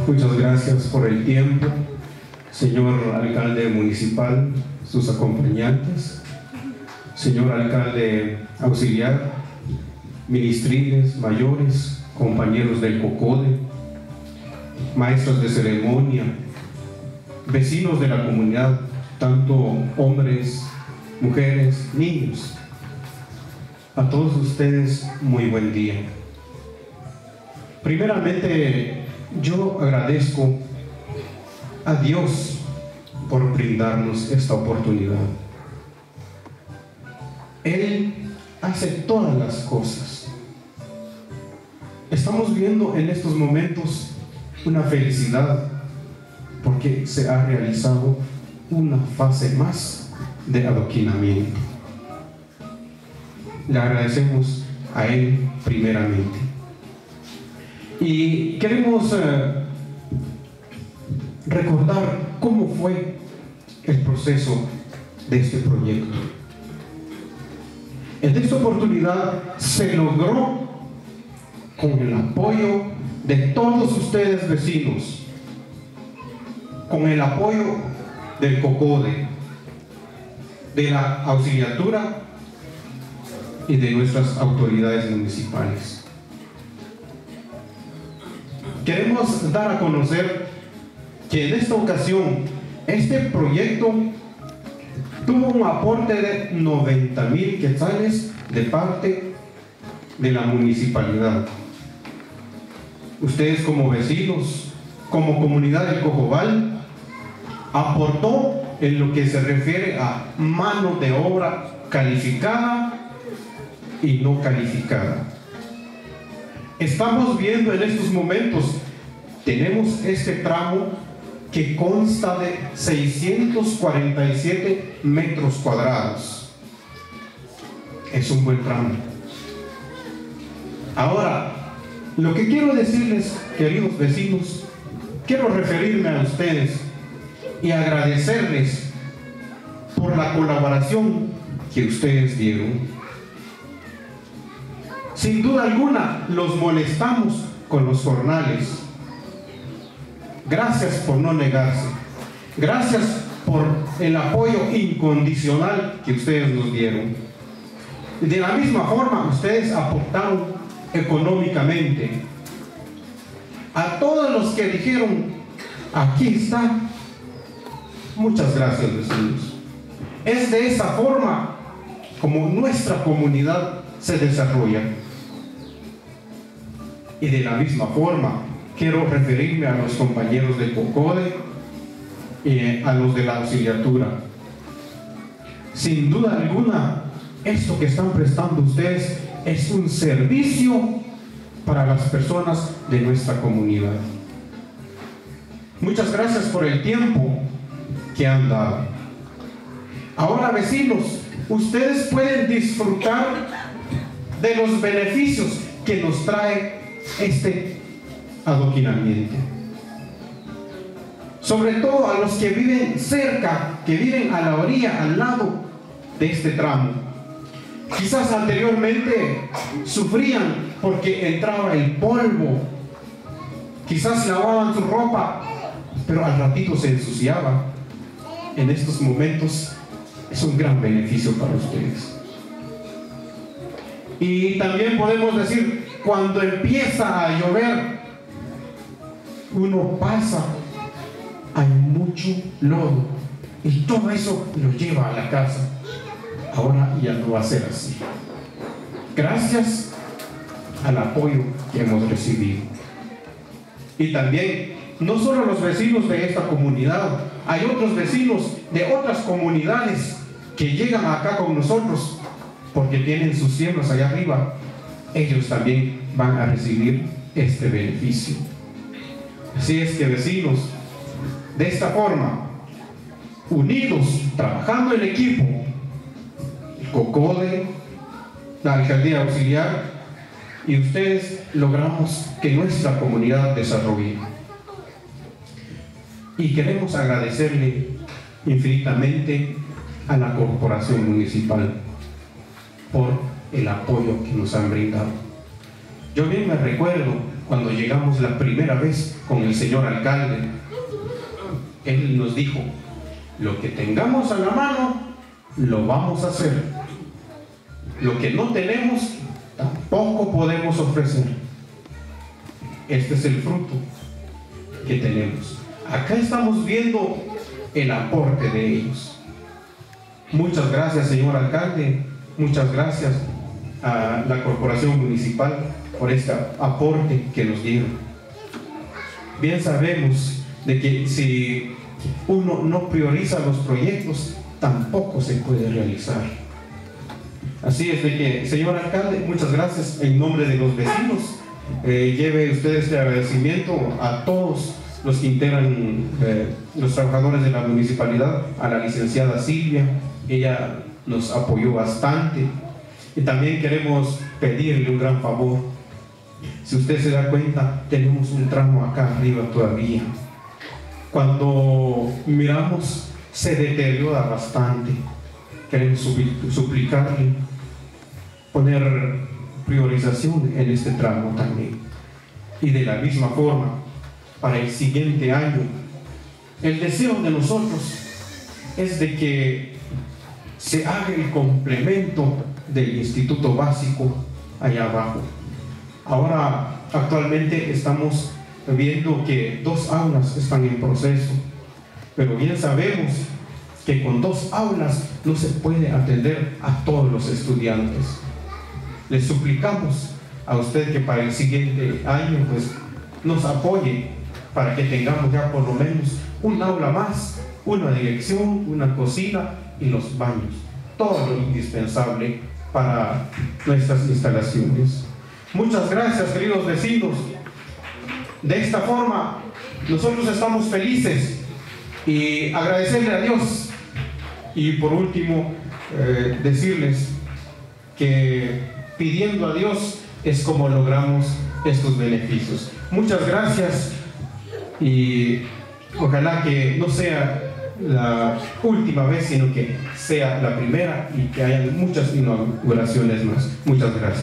Muchas gracias por el tiempo, señor alcalde municipal, sus acompañantes, señor alcalde auxiliar, ministriles, mayores, compañeros del COCODE, maestros de ceremonia, vecinos de la comunidad, tanto hombres, mujeres, niños. A todos ustedes, muy buen día. Primeramente, yo agradezco a Dios por brindarnos esta oportunidad. Él hace todas las cosas. Estamos viendo en estos momentos una felicidad porque se ha realizado una fase más de adoquinamiento. Le agradecemos a Él primeramente. Y queremos recordar cómo fue el proceso de este proyecto. En esta oportunidad se logró con el apoyo de todos ustedes vecinos, con el apoyo del COCODE, de la auxiliatura y de nuestras autoridades municipales. Queremos dar a conocer que en esta ocasión este proyecto tuvo un aporte de 90,000 quetzales de parte de la municipalidad. Ustedes como vecinos, como comunidad del Cojobal, aportó en lo que se refiere a mano de obra calificada y no calificada. Estamos viendo en estos momentos, tenemos este tramo que consta de 647 metros cuadrados. Es un buen tramo. Ahora, lo que quiero decirles, queridos vecinos, quiero referirme a ustedes y agradecerles por la colaboración que ustedes dieron. Sin duda alguna, los molestamos con los jornales. Gracias por no negarse. Gracias por el apoyo incondicional que ustedes nos dieron. De la misma forma, ustedes aportaron económicamente. A todos los que dijeron, aquí está, muchas gracias, vecinos. Es de esa forma como nuestra comunidad se desarrolla. Y de la misma forma, quiero referirme a los compañeros del COCODE y a los de la auxiliatura. Sin duda alguna, esto que están prestando ustedes es un servicio para las personas de nuestra comunidad. Muchas gracias por el tiempo que han dado. Ahora, vecinos, ustedes pueden disfrutar de los beneficios que nos trae este adoquinamiento. Sobre todo a los que viven cerca, que viven a la orilla, al lado de este tramo. Quizás anteriormente sufrían porque entraba el polvo, quizás lavaban su ropa, pero al ratito se ensuciaba. En estos momentos es un gran beneficio para ustedes. Y también podemos decir, cuando empieza a llover, uno pasa, hay mucho lodo y todo eso lo lleva a la casa. Ahora ya no va a ser así. Gracias al apoyo que hemos recibido. Y también, no solo los vecinos de esta comunidad, hay otros vecinos de otras comunidades que llegan acá con nosotros porque tienen sus tierras allá arriba. Ellos también van a recibir este beneficio. Así es que, vecinos, de esta forma, unidos, trabajando en equipo, el COCODE, la alcaldía auxiliar y ustedes, logramos que nuestra comunidad desarrolle. Y queremos agradecerle infinitamente a la corporación municipal por el apoyo que nos han brindado. Yo bien me recuerdo cuando llegamos la primera vez con el señor alcalde, él nos dijo: lo que tengamos a la mano, lo vamos a hacer. Lo que no tenemos, tampoco podemos ofrecer. Este es el fruto que tenemos. Acá estamos viendo el aporte de ellos. Muchas gracias, señor alcalde. Muchas gracias a la corporación municipal por este aporte que nos dieron. Bien sabemos de que si uno no prioriza los proyectos, tampoco se puede realizar. Así es de que, señor alcalde, muchas gracias. En nombre de los vecinos, lleve usted este agradecimiento a todos los que integran, los trabajadores de la municipalidad, a la licenciada Silvia. Ella nos apoyó bastante. Y también queremos pedirle un gran favor. Si usted se da cuenta, tenemos un tramo acá arriba todavía. Cuando miramos, se deteriora bastante. Queremos suplicarle poner priorización en este tramo también. Y de la misma forma, para el siguiente año, el deseo de nosotros es de que se haga el complemento del instituto básico allá abajo. Ahora, actualmente estamos viendo que 2 aulas están en proceso, pero bien sabemos que con 2 aulas no se puede atender a todos los estudiantes. Le suplicamos a usted que para el siguiente año pues nos apoye para que tengamos ya por lo menos un aula más, una dirección, una cocina y los baños, todo lo indispensable para nuestras instalaciones. Muchas gracias, queridos vecinos. De esta forma nosotros estamos felices y agradecerle a Dios. Y por último, decirles que pidiendo a Dios es como logramos estos beneficios. Muchas gracias y ojalá que no sea la última vez, sino que sea la primera y que haya muchas inauguraciones más. Muchas gracias.